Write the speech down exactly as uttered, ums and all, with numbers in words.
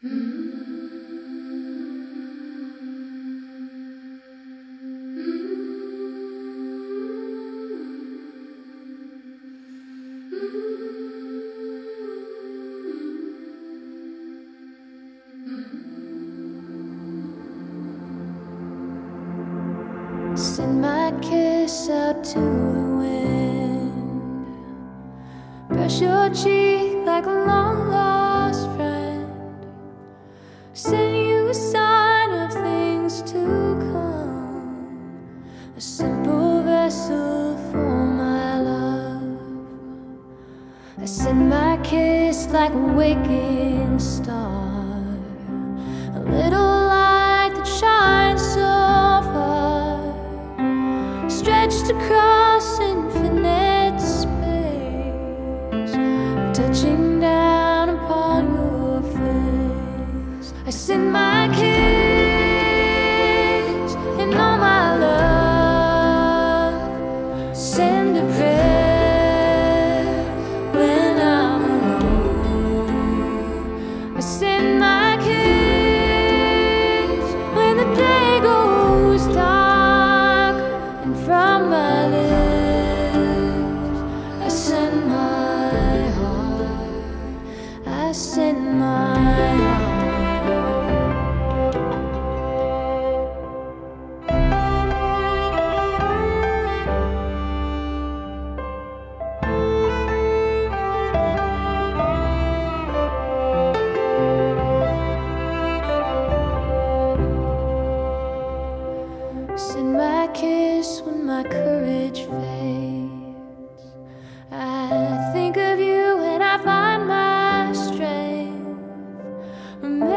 Send my kiss out to the wind. Brush your cheek like a long lost friend. Send you a sign of things to come. A simple vessel for my love. I send my kiss like a waking star. A little light that shines so far, stretched across infinite space, touching down upon your face. I send my kiss and all my love. Send a prayer when I'm alone. I send my kiss when the day goes dark. From my lips, I send my heart. I send my heart. Send my kiss when my courage fades. I think of you and I find my strength. Remember